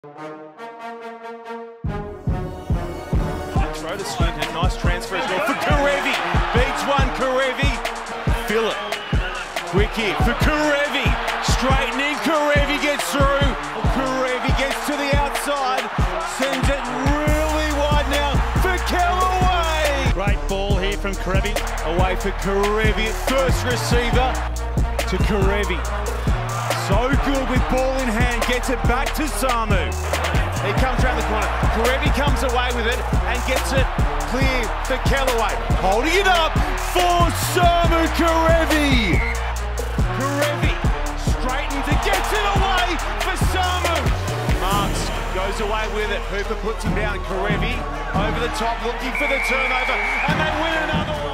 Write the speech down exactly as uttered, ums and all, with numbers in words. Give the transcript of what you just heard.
Throw to Swinton, nice transfer as well for Kerevi. Beats one, Kerevi. Feel it. Quick here for Kerevi. Straightening, Kerevi gets through. Kerevi gets to the outside. Sends it really wide now for Callaway. Great ball here from Kerevi. Away for Kerevi, first receiver to Kerevi. So good with ball in hand, gets it back to Samu. He comes around the corner. Kerevi comes away with it and gets it clear for Callaway. Holding it up for Samu Kerevi. Kerevi straightens it, gets it away for Samu. Marks goes away with it. Hooper puts him down. Kerevi over the top looking for the turnover and they win another one.